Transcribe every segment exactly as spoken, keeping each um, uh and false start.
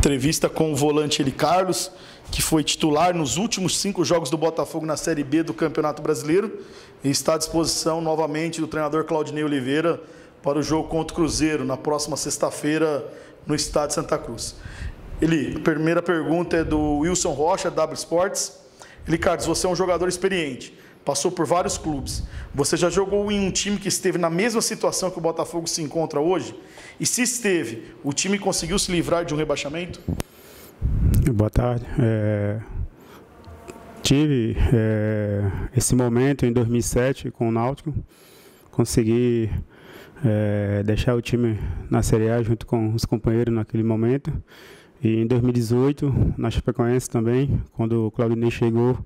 Entrevista com o volante Eli Carlos, que foi titular nos últimos cinco jogos do Botafogo na Série B do Campeonato Brasileiro e está à disposição novamente do treinador Claudinei Oliveira para o jogo contra o Cruzeiro, na próxima sexta-feira, no estádio Santa Cruz. Eli, a primeira pergunta é do Wilson Rocha, da W Sports. Eli Carlos, você é um jogador experiente, passou por vários clubes. Você já jogou em um time que esteve na mesma situação que o Botafogo se encontra hoje? E se esteve, o time conseguiu se livrar de um rebaixamento? Boa tarde. É, tive é, esse momento em dois mil e sete com o Náutico. Consegui é, deixar o time na Série A junto com os companheiros naquele momento. E em dois mil e dezoito, na Chapecoense também, quando o Claudinei chegou,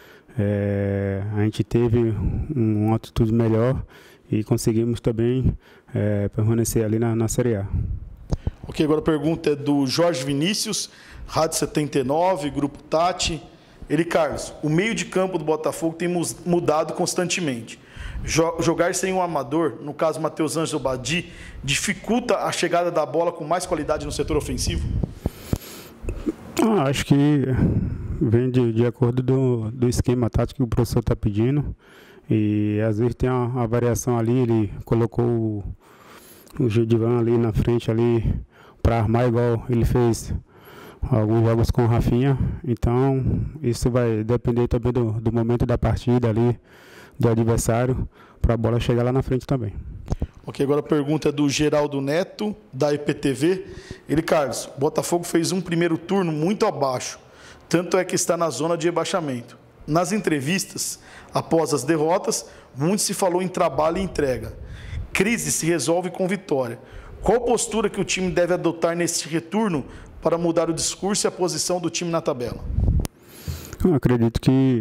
é, a gente teve uma atitude melhor e conseguimos também é, permanecer ali na, na Série A. Ok, agora a pergunta é do Jorge Vinícius, Rádio setenta e nove, Grupo Tati. Eli Carlos, o meio de campo do Botafogo tem mudado constantemente. Jogar sem um amador, no caso Matheus Ângelo Badi, dificulta a chegada da bola com mais qualidade no setor ofensivo? Ah, acho que vem de, de acordo do, do esquema tático que o professor está pedindo. E às vezes tem uma, uma variação ali, ele colocou o, o Gildivan ali na frente ali para armar igual ele fez alguns jogos com o Rafinha. Então isso vai depender também do, do momento da partida ali, do adversário, para a bola chegar lá na frente também. Ok, agora a pergunta é do Geraldo Neto, da I P T V. Eli Carlos, o Botafogo fez um primeiro turno muito abaixo, tanto é que está na zona de rebaixamento. Nas entrevistas, após as derrotas, muito se falou em trabalho e entrega. Crise se resolve com vitória. Qual postura que o time deve adotar nesse retorno para mudar o discurso e a posição do time na tabela? Eu acredito que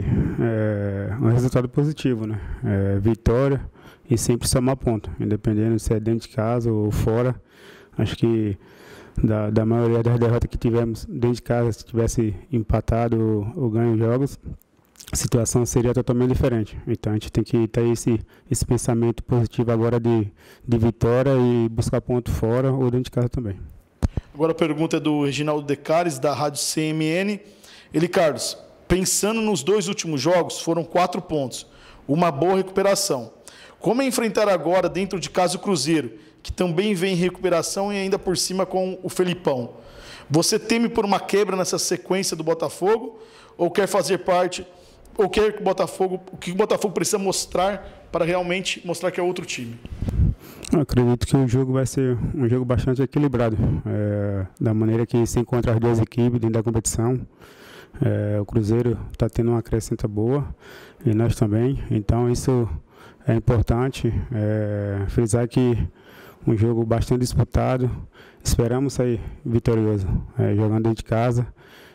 é um resultado positivo, né? É, vitória e sempre somar ponto, independente se é dentro de casa ou fora. Acho que da, da maioria das derrotas que tivemos dentro de casa, se tivesse empatado ou, ou ganho jogos, a situação seria totalmente diferente. Então a gente tem que ter esse, esse pensamento positivo agora de, de vitória e buscar ponto fora ou dentro de casa também. Agora a pergunta é do Reginaldo Decares, da Rádio C M N. Eli Carlos, pensando nos dois últimos jogos, foram quatro pontos, uma boa recuperação. Como é enfrentar agora dentro de casa o Cruzeiro, que também vem em recuperação e ainda por cima com o Felipão? Você teme por uma quebra nessa sequência do Botafogo ou quer fazer parte... Ou quer que o Botafogo, o que o Botafogo precisa mostrar para realmente mostrar que é outro time? Eu acredito que o jogo vai ser um jogo bastante equilibrado, é, da maneira que se encontra as duas equipes dentro da competição. É, o Cruzeiro está tendo uma crescente boa e nós também, então isso é importante, é, frisar que um jogo bastante disputado, esperamos sair vitorioso, é, jogando dentro de casa.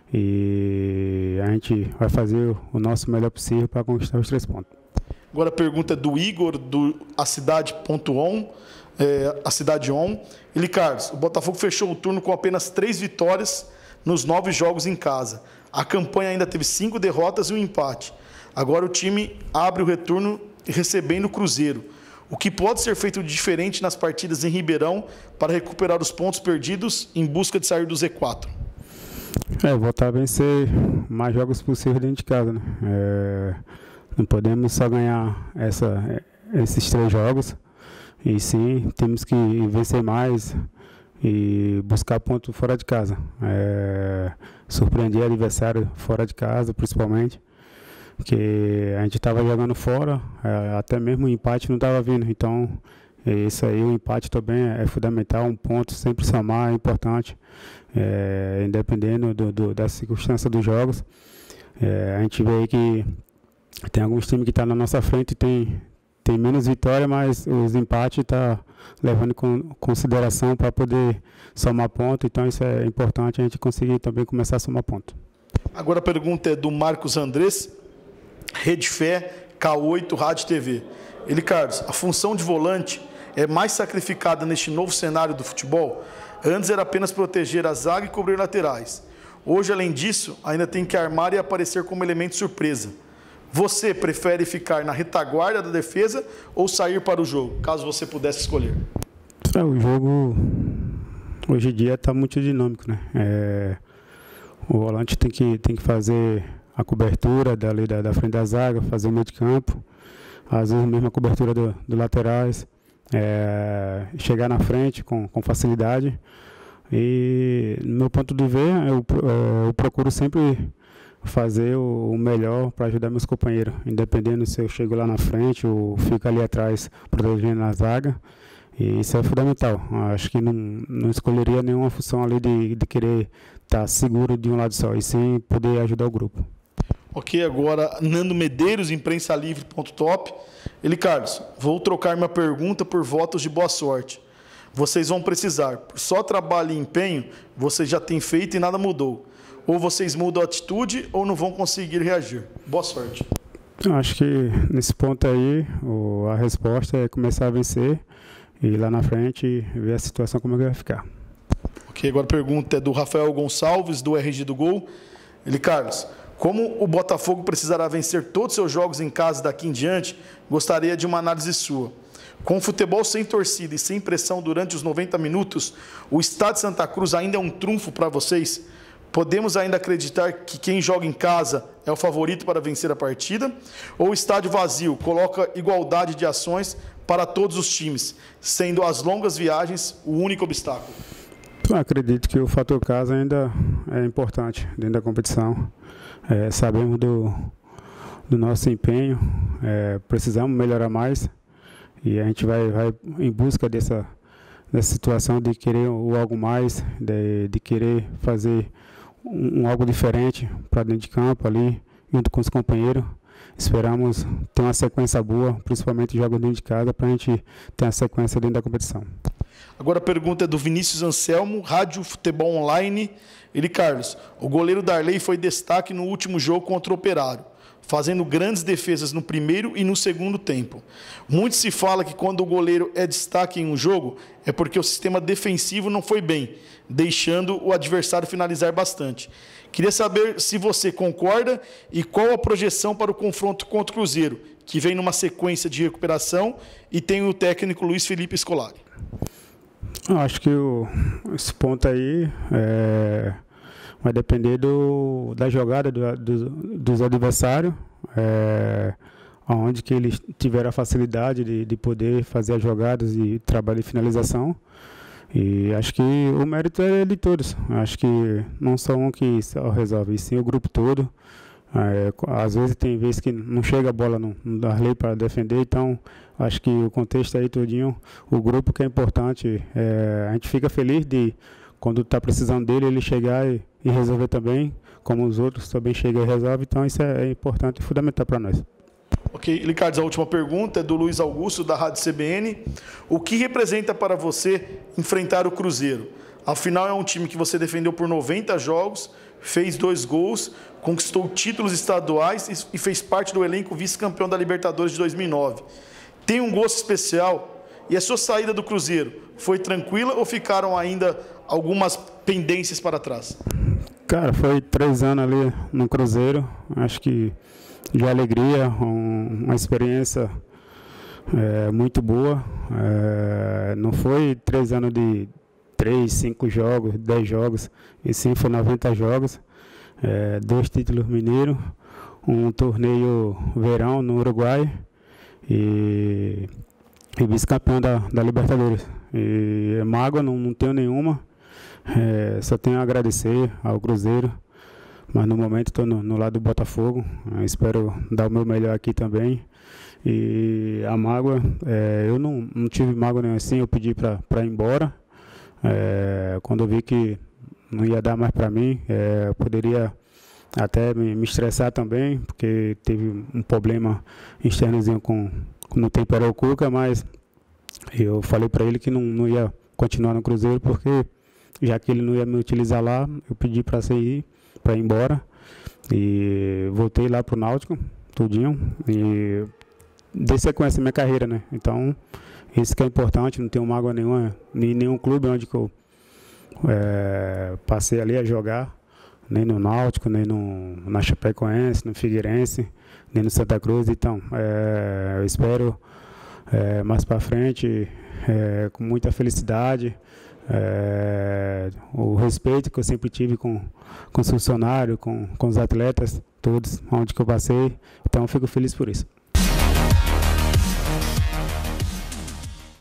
E a gente vai fazer o nosso melhor possível para conquistar os três pontos. Agora a pergunta é do Igor, do A Cidade ponto on, é, a Cidade On. Eli Carlos, o Botafogo fechou o turno com apenas três vitórias nos nove jogos em casa. A campanha ainda teve cinco derrotas e um empate. Agora o time abre o retorno recebendo o Cruzeiro. O que pode ser feito de diferente nas partidas em Ribeirão para recuperar os pontos perdidos em busca de sair do Z quatro? É, voltar a vencer mais jogos possíveis dentro de casa, né? É, não podemos só ganhar essa, esses três jogos, e sim temos que vencer mais e buscar ponto fora de casa. É, surpreender o adversário fora de casa, principalmente, porque a gente estava jogando fora, é, até mesmo o empate não estava vindo, então isso aí, o empate também é fundamental, um ponto sempre somar é importante, é, independendo do, do, da circunstância dos jogos. É, a gente vê aí que tem alguns times que estão tá na nossa frente e tem, tem menos vitória, mas os empates estão tá levando em consideração para poder somar ponto, então isso é importante a gente conseguir também começar a somar ponto. Agora a pergunta é do Marcos Andrés, Rede Fé, K oito, Rádio T V. Eli Carlos, a função de volante é mais sacrificada neste novo cenário do futebol? Antes era apenas proteger a zaga e cobrir laterais. Hoje, além disso, ainda tem que armar e aparecer como elemento surpresa. Você prefere ficar na retaguarda da defesa ou sair para o jogo, caso você pudesse escolher? É, o jogo, hoje em dia está muito dinâmico, né? É, o volante tem que, tem que fazer a cobertura dali da, da frente da zaga, fazer o meio de campo, às vezes mesmo a cobertura do, do laterais, é, chegar na frente com, com facilidade. E, no meu ponto de ver, eu, eu procuro sempre fazer o, o melhor para ajudar meus companheiros, independente se eu chego lá na frente ou fico ali atrás protegendo a zaga. E isso é fundamental. Acho que não, não escolheria nenhuma função ali de, de querer estar seguro de um lado só, e sim poder ajudar o grupo. Ok, agora Nando Medeiros, imprensa livre ponto top. Ele, Carlos, vou trocar minha pergunta por votos de boa sorte. Vocês vão precisar, por só trabalho e empenho, vocês já têm feito e nada mudou. Ou vocês mudam a atitude ou não vão conseguir reagir. Boa sorte. Eu acho que nesse ponto aí, o, a resposta é começar a vencer e lá na frente ver a situação como é que vai ficar. Ok, agora a pergunta é do Rafael Gonçalves, do R G do Gol. Ele, Carlos, como o Botafogo precisará vencer todos os seus jogos em casa daqui em diante, gostaria de uma análise sua. Com o futebol sem torcida e sem pressão durante os noventa minutos, o Estádio Santa Cruz ainda é um trunfo para vocês? Podemos ainda acreditar que quem joga em casa é o favorito para vencer a partida? Ou o estádio vazio coloca igualdade de ações para todos os times, sendo as longas viagens o único obstáculo? Eu acredito que o fator casa ainda é importante dentro da competição. É, sabemos do, do nosso empenho, é, precisamos melhorar mais e a gente vai, vai em busca dessa, dessa situação de querer o algo mais, de, de querer fazer um, um algo diferente para dentro de campo ali, junto com os companheiros. Esperamos ter uma sequência boa, principalmente jogos dentro de casa, para a gente ter uma sequência dentro da competição. Agora a pergunta é do Vinícius Anselmo, Rádio Futebol Online. Ele, Carlos, o goleiro Darley foi destaque no último jogo contra o Operário, fazendo grandes defesas no primeiro e no segundo tempo. Muito se fala que quando o goleiro é destaque em um jogo, é porque o sistema defensivo não foi bem, deixando o adversário finalizar bastante. Queria saber se você concorda e qual a projeção para o confronto contra o Cruzeiro, que vem numa sequência de recuperação e tem o técnico Luiz Felipe Scolari. Eu acho que o, esse ponto aí é, vai depender do, da jogada do, do, dos adversários, é, onde que eles tiveram a facilidade de, de poder fazer as jogadas e trabalho de finalização. E acho que o mérito é de todos. Acho que não só um que só resolve, e sim o grupo todo. É, às vezes tem vezes que não chega a bola no, no Darley para defender, então acho que o contexto aí todinho, o grupo que é importante, é, a gente fica feliz de quando está precisando dele, ele chegar e, e resolver também, como os outros também chegam e resolvem, então isso é, é importante e fundamental para nós. Ok, Ricardo, a última pergunta é do Luiz Augusto, da Rádio C B N. O que representa para você enfrentar o Cruzeiro? Afinal, é um time que você defendeu por noventa jogos, fez dois gols, conquistou títulos estaduais e fez parte do elenco vice-campeão da Libertadores de dois mil e nove. Tem um gosto especial? E a sua saída do Cruzeiro foi tranquila ou ficaram ainda algumas pendências para trás? Cara, foi três anos ali no Cruzeiro, acho que de alegria, um, uma experiência é, muito boa. É, não foi três anos de três, cinco jogos, dez jogos, e sim foi noventa jogos, é, dois títulos mineiros, um torneio verão no Uruguai e, e vice-campeão da, da Libertadores. E mágoa não, não tenho nenhuma, é, só tenho a agradecer ao Cruzeiro, mas no momento estou no, no lado do Botafogo, espero dar o meu melhor aqui também. E a mágoa, é, eu não, não tive mágoa nenhuma assim, eu pedi para ir embora. É, quando eu vi que não ia dar mais para mim, é, eu poderia até me, me estressar também, porque teve um problema externozinho com, no Temperou Cuca, mas eu falei para ele que não, não ia continuar no Cruzeiro, porque já que ele não ia me utilizar lá, eu pedi para sair, para ir embora, e voltei lá pro Náutico, tudinho, e dei sequência à minha carreira, né? Então, isso que é importante, não tenho mágoa nenhuma, nem nenhum clube onde que eu é, passei ali a jogar, nem no Náutico, nem no, na Chapecoense, no Figueirense, nem no Santa Cruz. Então, é, eu espero é, mais para frente, é, com muita felicidade, é, o respeito que eu sempre tive com, com os funcionários, com, com os atletas, todos, onde que eu passei. Então, eu fico feliz por isso.